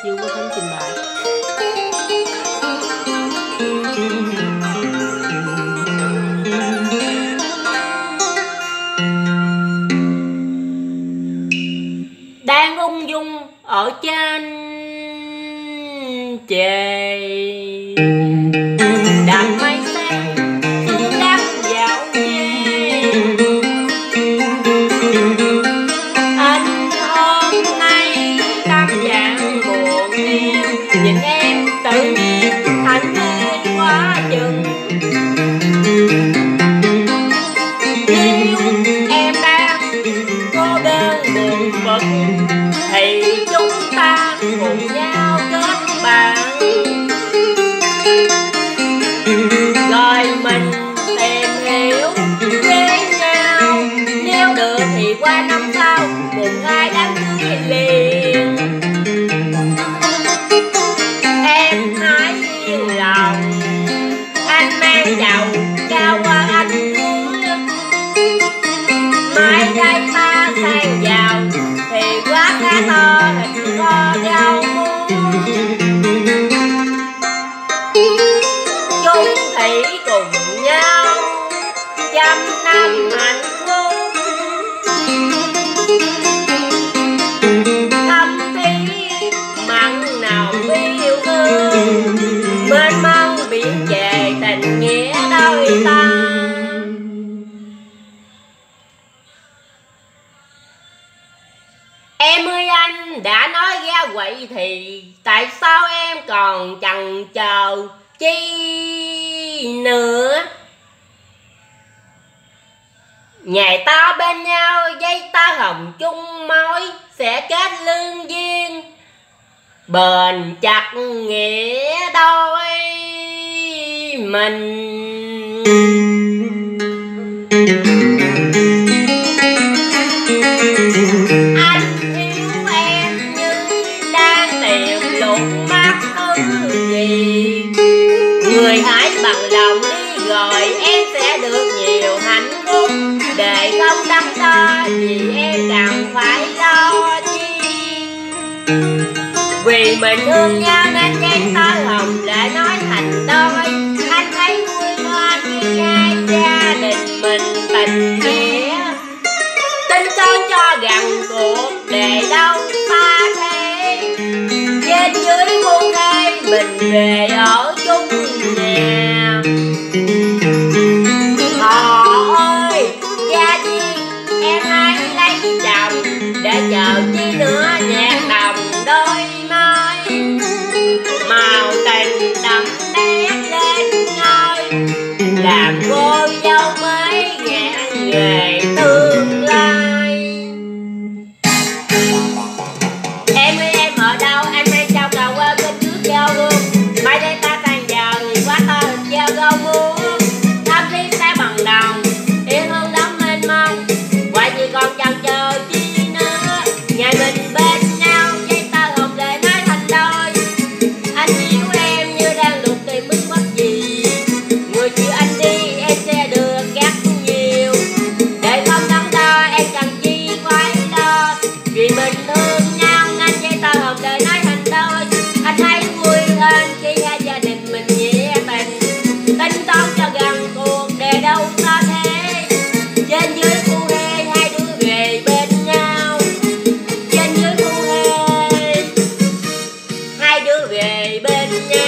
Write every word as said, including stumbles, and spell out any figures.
Dương Quốc Khánh trình bày. Đang ung dung ở trên trời, đạp mây xanh xuống đất dạo về. Anh hôm nay tâm trạng buồn phiền, nhìn em tự nhiên hạnh nhiên quá chừng. Nếu em đang cô đơn buồn bực thì chúng ta cùng nhau kết bạn, rồi mình tìm hiểu với nhau. Nếu được thì qua năm sau cùng hai đám cưới liền. Em hãy yên lòng, anh mang chầu cao qua anh cưới. Mai đây ta sang giàu thì quá cá to thịt kho rau muống. Chung thủy cùng nhau trăm năm hạnh phúc, thâm thí mặn nồng yêu thương, mênh mông biển về tình nghĩa đôi ta. Em ơi, anh đã nói ra vậy thì tại sao em còn chần chờ chi nữa? Ngày ta bên nhau dây ta hồng chung mối, sẽ kết lương duyên bền chặt nghĩa đôi mình. Anh yêu em như đang tìm lục mắt thứ gì, người hãy bằng lòng đi rồi em sẽ được nhiều hạnh phúc. Để không đắn đo vì em càng phải lo chi, vì mình thương nhau nên dây tơ hồng lại nói thành đôi. Anh thấy vui hơn khi hai gia đình mình tình nghĩa, tin con cho rằng cuộc đời đâu xa thế. Trên dưới muôn thế mình về ở chung nhà. Họ ơi gia viên em hãy lấy chồng, để chờ chi nữa nhạc đồng đôi môi. Màu tình đậm nét lên ngôi, làm cô dâu mới ngàn nghề tương lai. Em ơi em ở đâu, anh mang chào cầu qua bên trước giao luôn. Mai đây ta sang giờ thì quá to thịt giao rau muống, thâm lý sẽ bằng đồng yêu thương đắm mênh mông. Ngoài gì còn chần chờ chi nữa, ngày mình bên nhau dây tơ hồng để nói thành đôi. Anh yêu em như đang lục tìm bước mất gì, người chịu anh đi em sẽ được rất nhiều. Để không đắn đo em cần chi phải lo, vì mình thương nhau nên dây tơ hồng để nói thành đôi. Anh thấy vui hơn khi hai gia đình mình nghĩa tình, tính toán cho gần cuộc đời đâu xa thế. Trên dưới khu hê hai đứa về bên nhau, trên dưới khu hê hai đứa về bên nhau.